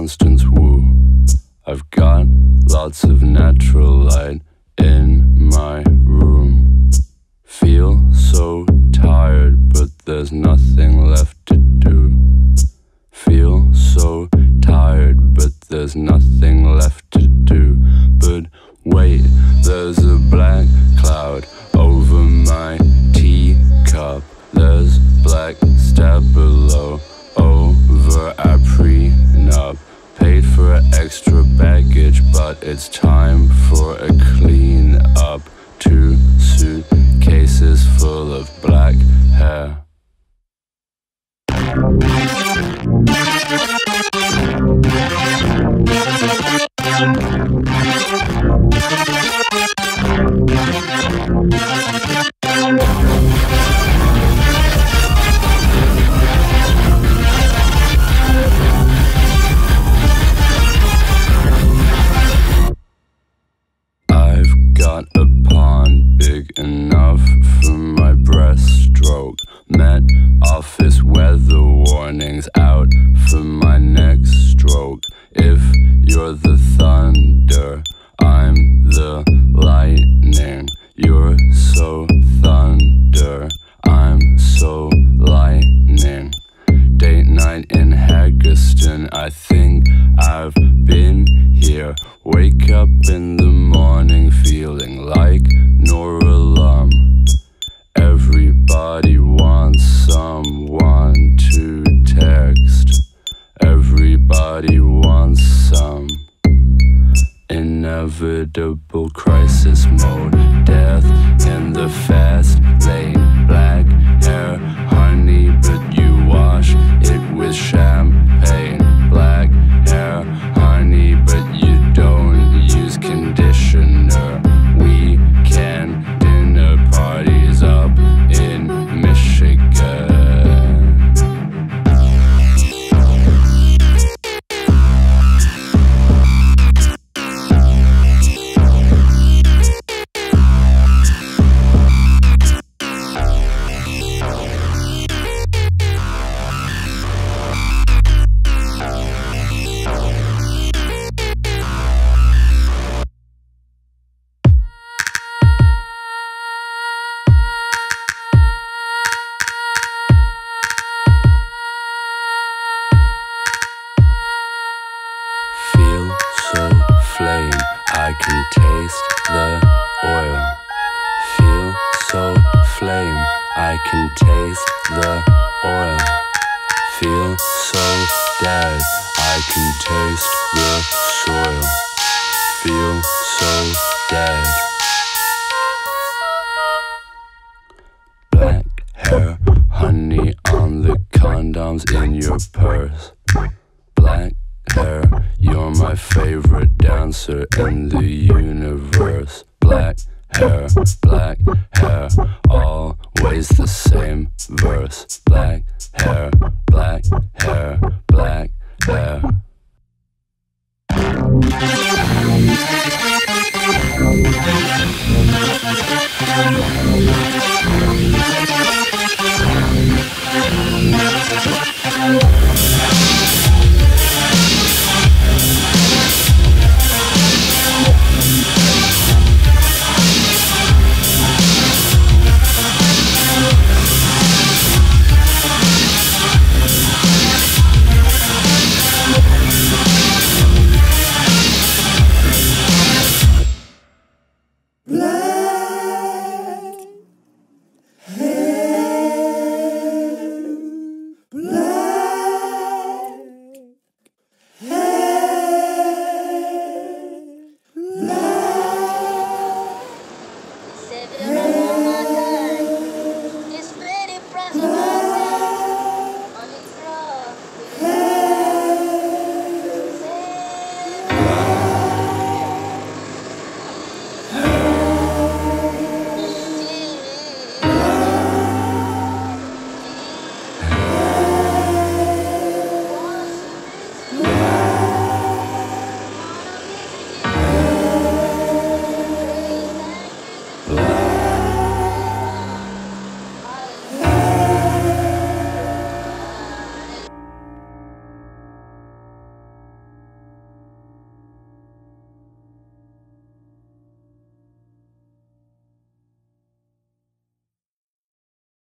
constant woo. I've got lots of natural light in my room. Feel so tired, but there's nothing left to do. Feel so tired, but there's nothing left to do. But wait, there's a black cloud over my teacup. There's black stab below, over our prenup. Paid for extra baggage, but it's time for a clean up. 2 suitcases full of black hair. Got a pond big enough for my breaststroke. Met office weather warnings out for my next stroke. If you're the thunder, I'm the lightning. You're so thunder, I'm so lightning. Date night in Haggerston, I think I've been here. Wake up in the morning feeling like Noralum. Everybody wants someone to text. Everybody wants some inevitable crisis mode. Death in the fast lane. Black hair, honey, but you wash it with champagne. Black hair, honey, but you don't use conditioner. Weekend dinner parties up in Michigan. I can taste the oil. Feel so flame, I can taste the oil. Feel so dead, I can taste the soil. Feel so dead. Black hair, honey on the condoms in your purse. Black hair, you're my favorite dancer in the universe. Black hair, always the same verse. Black hair, black hair, black hair.